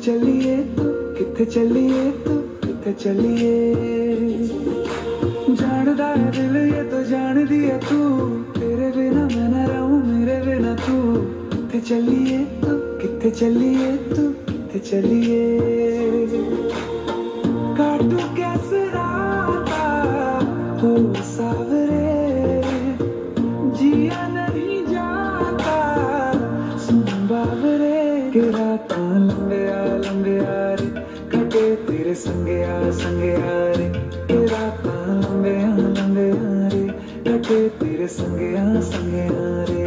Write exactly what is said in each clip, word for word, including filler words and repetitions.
चलिए तू किथे चलिए तू किथे चलिए जानदा है दिल ये तो जान दिया तू तेरे बिना मैं न रहूं मेरे बिना तू किथे चलिए तू किथे चलिए तू किथे चलिए काटू कैसे राता हो सावरे जिया नहीं जाता सुन बावरे के रात लंबे आ लंबे आ रे कटे तेरे संगे आ संगे आ रे के रात लंबे आ लंबे आ रे कटे तेरे संगे आ संगे आ रे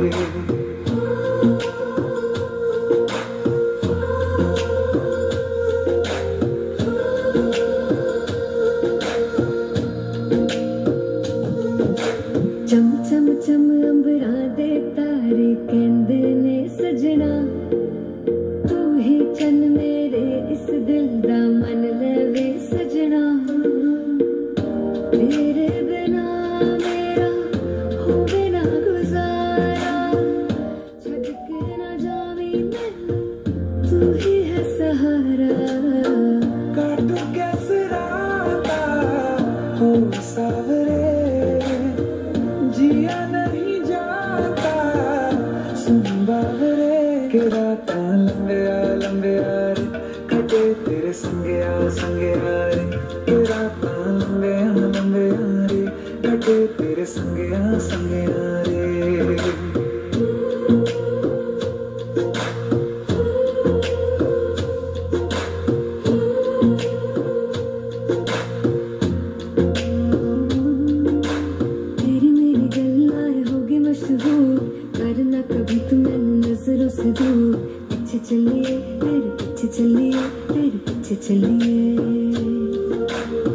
चम चम चम अंबरा दे तारे कहंदे ने सजना तू ही चन मेरे इस दिल दा मन लवे सजना तेरे बिना मेरा होवे ना गुजारा छड़ के ना जावी मैनू तू ही है सहारा काटू कैसे राता हो सावरे जिया नहीं जाता सुन बावरे के रात लंबे आ लंबे आ रे कटे तेरे संगे आ संगे आ रे के रात लंबे आ लंबे आ रे कटे तेरे संगे आ संगे आ रे करना कभी तू मैनू नजरों से दूर पीछे चलिए तेरे पीछे चलिए तेरे पीछे चलिए